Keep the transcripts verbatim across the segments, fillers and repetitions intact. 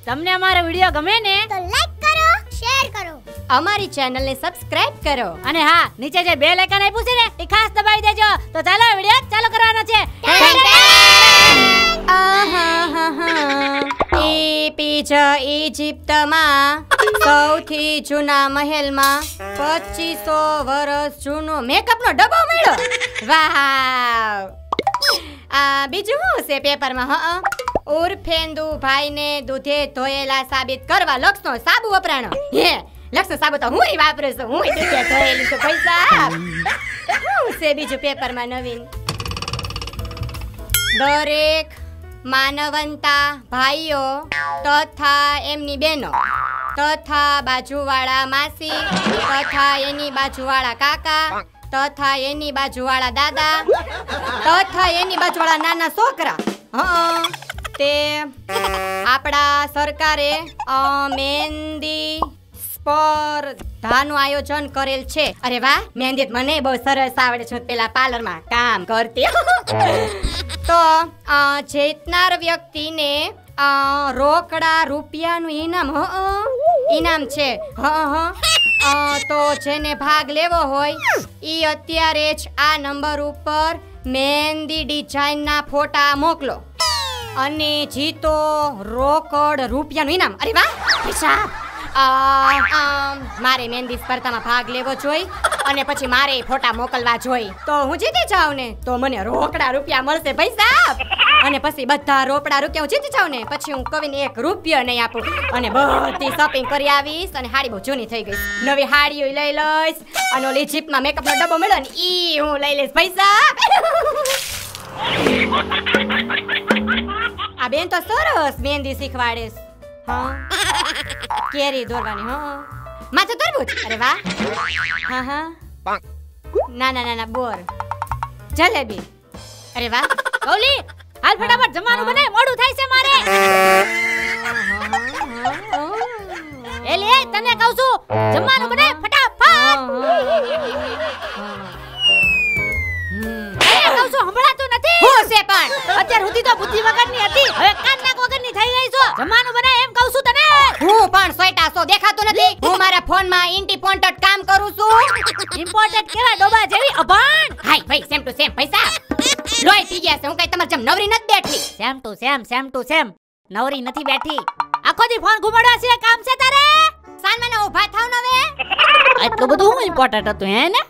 તમને અમારો વિડિયો ગમે ને તો લાઈક કરો, શેર કરો, અમારી ચેનલ ને સબસ્ક્રાઇબ કરો અને હા નીચે જે બેલ આઇકન આપ્યું છે ને એ ખાસ દબાવી દેજો. તો ચાલો વિડિયો ચાલુ કરવાનો છે. ઇજિપ્તમાં સૌથી જૂના મહેલમાં પચીસો વર્ષ જૂનો મેકઅપનો ડબ્બો મળ્યો. વાહ! આ બીજું શું છે પેપરમાં? હા, ઉર્ફેન્દુ ભાઈને દૂધે ધોયેલા સાબિત કરવા લક્ષનો સાબુ વપરાણો. હે, લક્ષનો સાબુ તો હું વાપરું છું, હું દૂધે ધોયેલી છું. પૈસા શું છે બીજું પેપરમાં નવીન? દરેક માનવંતા ભાઈઓ તથા એમની બહેનો તથા બાજુવાળા માસી તથા એની બાજુવાળા કાકા તથા એની બાજુવાળા દાદા તથા એની બાજુવાળા નાના છોકરા, હા, તે આપણા સરકારે મહેંદી સ્પર્ધાનું આયોજન કરેલ છે. અરે વાહ, મહેંદી મને બહુ સરસ આવડે છે, પેલા પાર્લરમાં કામ કરતી. તો જીતનાર વ્યક્તિને રોકડા રૂપિયાનું ઇનામ ઇનામ છે. હા હા તો જેને ભાગ લેવો હોય એ અત્યારે જ આ નંબર ઉપર મહેંદી ડિઝાઇનના ફોટા મોકલો અને જીતો રોકડ રૂપિયાનું ઇનામ. અરે વાહ, પૈસા! મારે મહેંદી સ્પર્ધામાં ભાગ લેવો જોઈ અને પછી મારે ફોટા મોકલવા જોઈ તો હું જીતી જાઉં ને તો મને રોકડા રૂપિયા મળશે. પૈસા! અને પછી બધા રોકડા રૂપિયા હું જીતી જાઉં ને પછી હું કવિને એક રૂપિયો નહીં આપું અને બધી શોપિંગ કરી આવીશ. અને હાડી બહુ જૂની થઈ ગઈ, નવી હાડીઓ લઈ લઈશ અને ઓલી જીપમાં મેકઅપનો ડબ્બો મળ્યો ને ઈ હું લઈ લઈશ. પૈસા! આ બેન તો સરસ મહેંદી શીખવાડે. હા, કેરી દોરવાની. હા, માથે તરબૂચ. અરે વાહ! હા હા, નાના નાના બોર, જલેબી. અરે વાહ! કૌલી, હાલ ફટાફટ જમવાનું બને, મોડું થાય છે મારે. એ લે, તને કહું છું જમવાનું બને ફટાફટ. એ કહું છું સંભળાતું નથી. હું છે પણ અત્યાર સુધી તો બુદ્ધિ વગરની હતી, હવે કાન નાક વગરની થઈ ગઈ છો. જમવાનું બને એમ કહું છું તને. હું પણ સોયટા સો દેખાતું નથી. હું મારા ફોનમાં ઇમ્પોર્ટન્ટ કામ કરું છું. ઇમ્પોર્ટન્ટ કેવા ડોબા જેવી અભાણ. હાય ભાઈ, સેમ ટુ સેમ. પૈસા લોહી પી ગયા છે. હું કઈ તમાર જેમ નવરી નથી બેઠી. Same to same, same to same. નવરી નથી બેઠી. આખો દી ફોન ઘુમાડવા છે, કામ છે તારે? સાનમાને ઊભા થાવ ન હવે. એટલું બધું હું ઇમ્પોર્ટન્ટ હતું હે ને?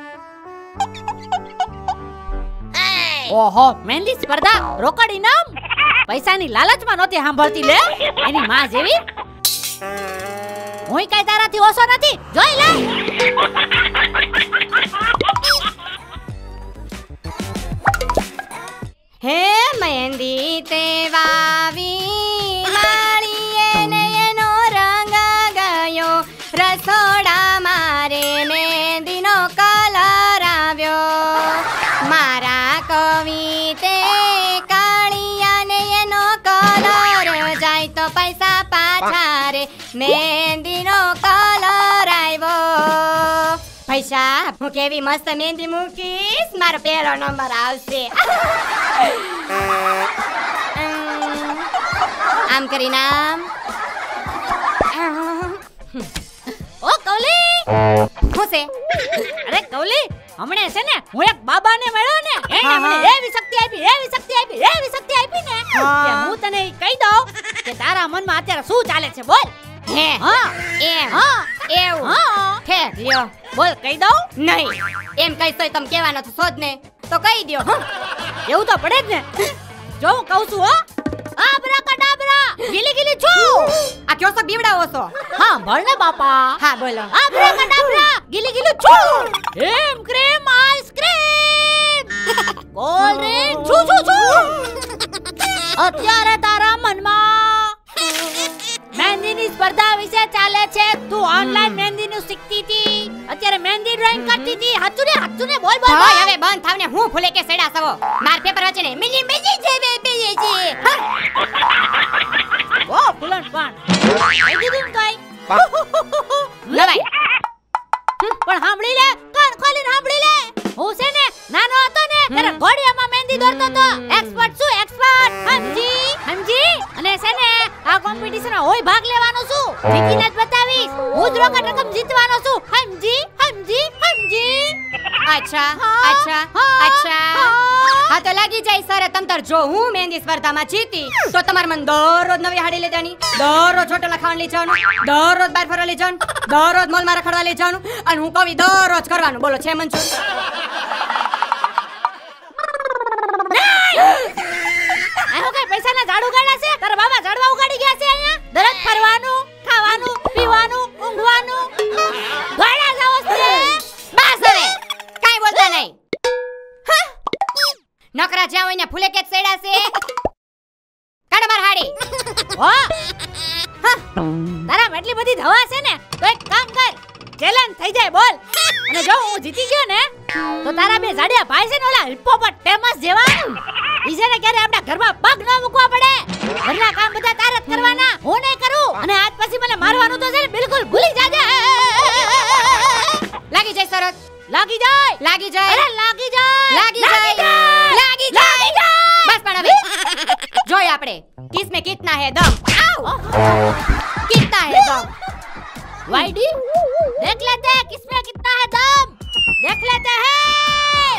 ઓહો, મહેંદી સ્પર્ધા, રોકડ ઇનામ. પૈસાની લાલચમાં નહોતી સાંભળતી લે એની માં જેવી. હું કઈ તારાથી ઓછો નથી, જોઈ લે. હે મહેંદી તે વાવી માળીએ ને એનો રંગ ગયો રસોડા મારે મહેંદીનો કલર આવ્યો. મારા કવિતે કાળિયા ને એનો કલર જાય તો પૈસા પાછા રે મહેંદીનો કલર આવ્યો. પૈસા હું કેવી મસ્ત મહેંદી મૂકીશ, મારો પહેલો નંબર આવશે. આમ કરી નામ. ઓ કૌલી, હું છે? અરે કૌલી, હમણે છે ને હું એક બાબાને મળ્યો ને, એને મને એવી શક્તિ આપી, એવી શક્તિ આપી, એવી શક્તિ આપી ને કે હું તને કહી દઉં કે તારા મનમાં અત્યારે શું ચાલે છે. બોલ. હે, હા એમ, હા એવું. હા, હે, લ્યો. બોલ, કહી દઉં? નહીં, એમ કઈ તોય તમે કહેવાનો તો શોધ ને તો કહી દો. એવું તો પડે જ ને. જો હું કહું છું હો, આબ્રાકાડાબ્રા, ગીલી ગીલી છું. આ કયો છો બીવડાવો છો? હા ભળ ને બાપા. હા બોલો. આબ્રાકાડાબ્રા, ગીલી ગીલી છું. એમ ક્રીમ આઈસ્ક્રીમ, કોલ્ડ ડ્રિંક છું છું છું. અત્યારે તારા મનમાં મહેંદીની સ્પર્ધા વિશે ચાલે છે. તું ઓનલાઈન મહેંદીનું શીખતી હતી, અત્યારે મહેંદી ડ્રોઈંગ કરતી હતી. હાચું ને હાચું ને બોલ બોલ. હા હવે બંધ થાવ ને. હું ફૂલે કે સેડા સવો માર પેપર વાંચે ને મિલી મિલી જેવે પેજે છે. ઓ ફૂલન પણ એ દીધું કઈ નવાઈ. પણ સાંભળી લે, કાન ખોલીને સાંભળી લે. હું છે ને નાનો હતો ને ત્યારે ઘોડિયામાં મહેંદી દોરતો તો. એક્સપર્ટ છું, એક્સપર્ટ. સમજી સમજી. અને છે ને આ કોમ્પિટિશન કોમ્પિટિશનમાં હોય ભાગ લેવાનો છું. જીતીને જ બતાવીશ. હું જ રોકડ રકમ જીતવાનો છું. સમજી સમજી સમજી. અચ્છા હા, અચ્છા હા, અચ્છા હા. હા તો લાગી જાય સર તમ તાર જો હું મહેંદી સ્પર્ધામાં જીતી તો તમારે મને દરરોજ નવી હાડી લઈ જવાની, દરરોજ હોટલ ખાવાનું લઈ જવાનું, દરરોજ બહાર ફરવા લઈ જવાનું, દરરોજ મોલમાં રખડવા લઈ જવાનું અને હું કવિ દરરોજ કરવાનું. બોલો છે મંજૂર? આનો કઈ પૈસાના ઝાડ ઉગાડ્યા છે? તારા બાબા ઝાડવા ઉગાડી ગયા છે અહીંયા? દરરોજ ફરવાનું, ખાવાનું, પીવાનું, ઊંઘવાનું. ઘોડા જાવ છે. બસ હવે કાઈ બોલતા નહીં. હા? નકરા જ્યાં હોય ને ફૂલે કે સેડા છે. કાઢ માર હાડી. હો તારા એટલી બધી ધવા છે ને તો એક કામ કર, ચેલેન્જ થઈ જાય બોલ. અને જો હું જીતી ગયો ને તો તારા બે ઝાડિયા ભાઈ છે ને ઓલા હિપ્પોપોટેમસ જેવા ઈજે ને ક્યારે આપણા ઘરમાં પગ ન મૂકવા પડે. ઘરના કામ બધા તારે જ કરવાના, હું નહીં કરું. અને આજ પછી મને મારવાનું તો છે ને બિલકુલ ભૂલી જાજે. લાગી જાય સરત. લાગી જાય લાગી જાય. અરે લાગી જાય લાગી જાય. લાગી જાય. બસ પણ હવે જોય આપણે કિસમે કિતના હે દમ. આવ કિતના હે દમ. वाइडी देख लेते हैं किसमें कितना है दम. देख लेते हैं.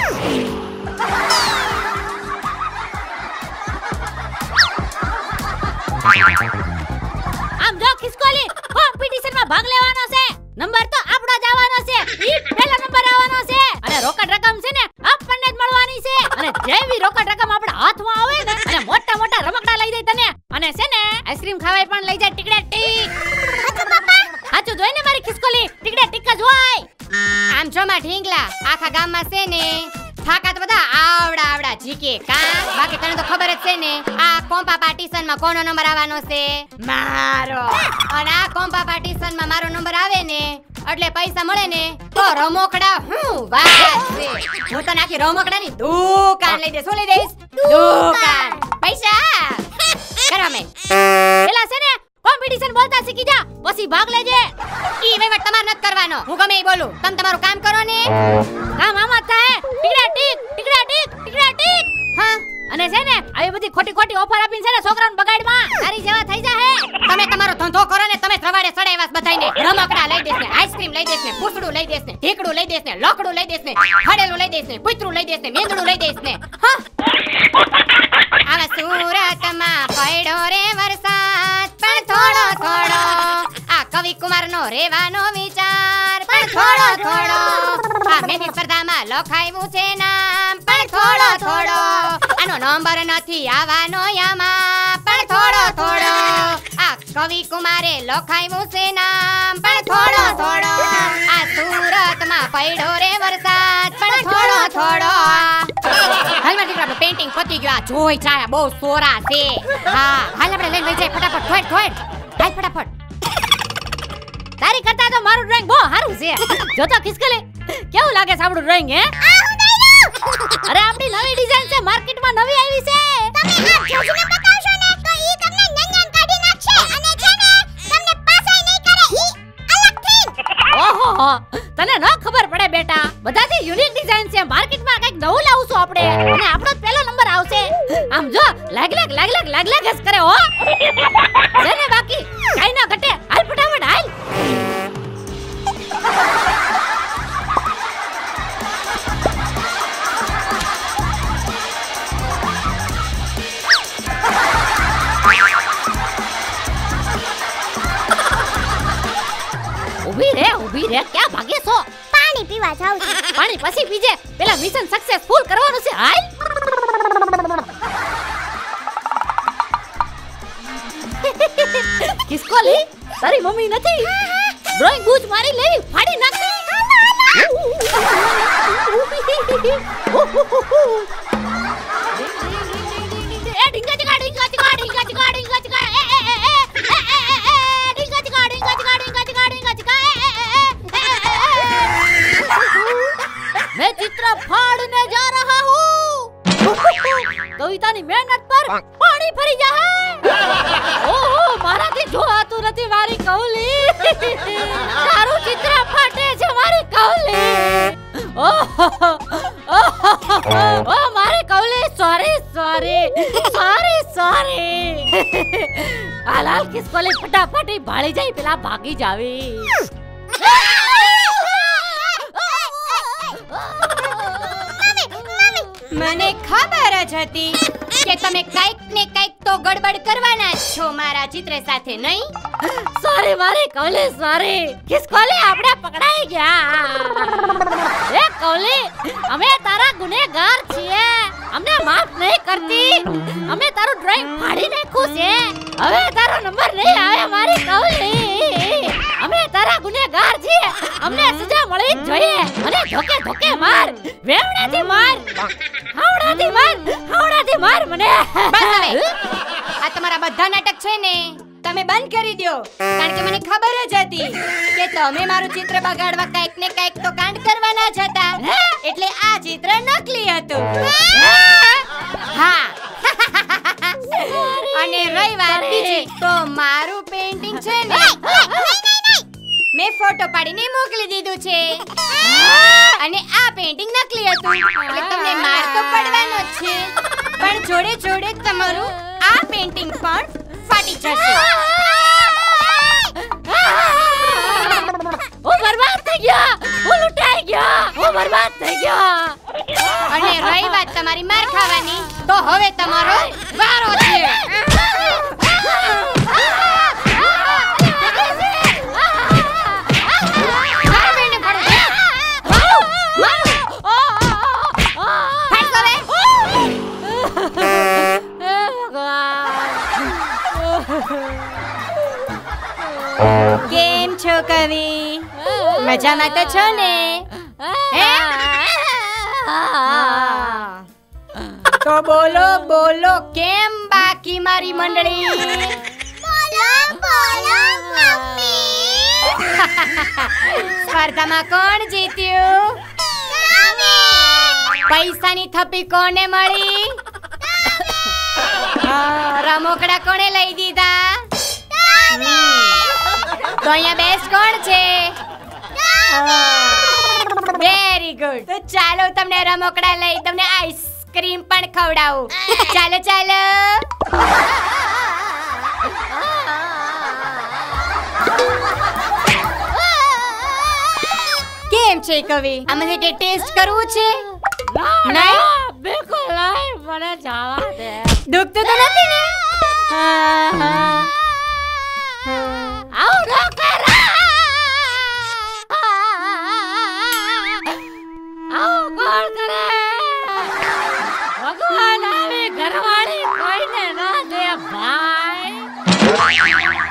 આમ જો ખિસકોલી કોમ્પિટિશન માં ભાગ લેવાનો છે. નંબર તો આપણો જ આવવાનો છે. ઈ પહેલો નંબર આવવાનો છે. અને રોકડ રકમ છે ને આપણને જ મળવાની છે. અને જેવી રોકડ રકમ આપણા હાથમાં આવે ને અને મોટા મોટા રમકડા લઈ દે તને. અને છે ને આઈસ્ક્રીમ ખાવાય પણ લઈ જાય. ટીકડે ટીક. હાચું જોઈ ને મારી ખિસકોલી ટીકડે ટીક જ હોય. આમ જો માં ઢીંગલા આખા ગામમાં છે ને થાકા તો બધા આવડા આવડા જીકે કા. બાકી તને તો ખબર જ છે ને આ કોમ્પા પાર્ટીશન માં કોનો નંબર આવવાનો છે? મારો. અને આ કોમ્પા પાર્ટીશન માં મારો નંબર આવે ને એટલે પૈસા મળે ને તો રમકડા હું વાત છે. હું તો નાખી રમકડાની દુકાન લઈ દે. શું લઈ દઈશ? દુકાન. પૈસા કરામે પેલા છે ને કોમ્પિટિશન બોલતા શીખી જા પછી ભાગ લેજે. ઈ વહીવટ તમારે નથી કરવાનો. હું ગમે ઈ બોલું. તમે તમારું કામ કરો ને. કામ આમાં થાય. ટીકડા ટીક ટીકડા ટીક ટીકડા ટીક. હા અને છે ને આવી બધી ખોટી ખોટી ઓફર આપીને છે ને છોકરાઓને બગાડમાં તારી જેવા થઈ જાહે. તમે તમારો ધંધો કરો ને. તમે ત્રવાડે સડાવ્યાસ બધાઈને રમકડા લઈ દેશ ને, આઈસ્ક્રીમ લઈ દેશ ને, પૂછડું લઈ દેશ ને, ઢીકડું લઈ દેશ ને, લોકડું લઈ દેશ ને, હડેલું લઈ દેશ ને, પુતરું લઈ દેશ ને, મેંદડું લઈ દેશ ને. હા આવા સુરતમાં પડ્યો રે વરસાદ પણ થોડો થોડો. આ કવિ કુમારનો રેવાનો વિચાર પણ થોડો થોડો. આ મહેંદી સ્પર્ધામાં લખાયું છે નામ પણ થોડો થોડો. આનો નંબર નથી આવવાનો યામાં પણ થોડો થોડો. આ કવિ કુમારે લખાયું છે નામ પણ થોડો થોડો. આ સુરતમાં પડ્યો રે વરસાદ પણ થોડો થોડો. હાલમાં દીકરા પેઇન્ટિંગ પતી ગયો. આ જોઈ જાય બહુ સોરા છે. હા હાલ આપણે લઈને લઈ જાય ફટાફટ. થોડ થોડ હાલ ફટાફટ. તારી કરતા તો મારું ડ્રોઈંગ બહુ સારું છે. જો તો ખિસકોલી કેવું લાગે છે આપણું ડ્રોઈંગ? હે અરે આપણી નવી ડિઝાઇન છે, માર્કેટમાં નવી આવી છે. તમે આ જોજને બતાવશો ને તો ઈ તમને નંગન કાઢી નાખશે અને છે ને તમને પાસાઈ નહીં કરે ઈ અલગથી. ઓહો તને ન ખબર પડે બેટા. બધાથી યુનિક ડિઝાઇન છે. માર્કેટમાં કંઈક નવું લાવશું આપણે અને આપણો જ પહેલો નંબર આવશે. આમ જો લાગ લાગ લાગ લાગ લાગ લાગ જ કરે હો. જેને બાકી કાઈ ના ઘટે. હાલ ફટાફટ હાલ. ઉભી રે ઉભી રે ક્યાં ભાગે છો? પાણી પીવા જાવ છું. પાણી પછી પીજે. પેલા મિશન સક્સેસફુલ કરવાનું છે. હાલ. ખિસકોલી તારી મમ્મી નથી ડ્રોઈંગ બૂચ મારી લેવી ફાડી નાખી. એ ઢીંગા ચકા ઢીંગા ચકા ઢીંગા ચકા ઢીંગા ચકા એ એ એ એ ઢીંગા ચકા ઢીંગા ચકા ઢીંગા ચકા ઢીંગા ચકા मैं चित्र फाड़ने जा रहा हूँ. कविताની મહેનત પર પાણી ફરી જાય. ઓહો મારાથી જોવાતું નથી મારી કૌલી. તારું ચિત્ર ફાટે છે મારી કૌલી. ઓહો ઓ મારી કૌલી સોરી સોરી સોરી સોરી. હાલ હાલ ખિસકોલી ફટાફટ ઈ ભાળી જાય પેલા ભાગી જાવી. મને ખબર જ હતી કે તમે કઈક ને કઈક તો ગડબડ કરવાના જ છો મારા ચિત્ર સાથે, નહીં? સોરી મારી કવલી સોરી. ખિસકોલી આપણે પકડાઈ ગયા. એ કવલી અમે તારા ગુનેગાર છીએ, અમને માફ નહીં કરતી. અમે તારું ડ્રોઈંગ ફાડી નાખ્યું છે, હવે તારો નંબર નહીં આવે મારી કવલી. અમે તારા ગુનેગાર છીએ, અમને સજા મળવી જ જોઈએ. અને ધોકે ધોકે માર, વેવણાથી માર, હાવડાથી માર, હાવડાથી માર મને. બસ હવે આ તમારા બધા નાટક છે ને તમે બંધ કરી દો, કારણ કે મને ખબર જ હતી કે તમે મારું ચિત્ર બગાડવા કઈક ને કઈક તો કાંડ કરવાના જ હતા, એટલે આ ચિત્ર નકલી હતું. હા. અને રહી વાત બીજી, તો મારું પેઇન્ટિંગ છે ને મેં ફોટો પાડીને મોકલી દીધું છે, અને આ પેઇન્ટિંગ નકલી હતું, એટલે તમને માર તો પડવાનો જ છે, પણ જોડે જોડે તમારું આ પેઇન્ટિંગ પણ ફાટી જશે. હું બરબાદ થઈ ગયો, હું લૂંટાઈ ગયો, હું બરબાદ થઈ ગયો. અને રહી વાત તમારી માર ખાવાની, તો હવે તમારો વારો છે. કેમ છો કવિ? મજામાં તો છો ને? હે? તો બોલો બોલો, કેમ બાકી મારી મંડળી? બોલો બોલો મમ્મી. સ્પર્ધામાં કોણ જીત્યું? પૈસાની થપ્પી કોને મળી? હા, રમકડા કોણે લઈ દીધા? તો અહીંયા બેસ્ટ કોણ છે? Very good. તો ચાલો તમને રમકડા લઈ તમને આઈસ્ક્રીમ પણ ખવડાવું. ચાલો ચાલો. કેમ છે કવિ? આમાંથી ટેસ્ટ કરવું છે? નહીં બિલકુલ નહીં, મને જવા દે. દુખતું તો નથી ને? આવું ન કર. આવું કોણ કરે? ભગવાન આવી ઘરવાળી કોઈને ના દે ભાઈ.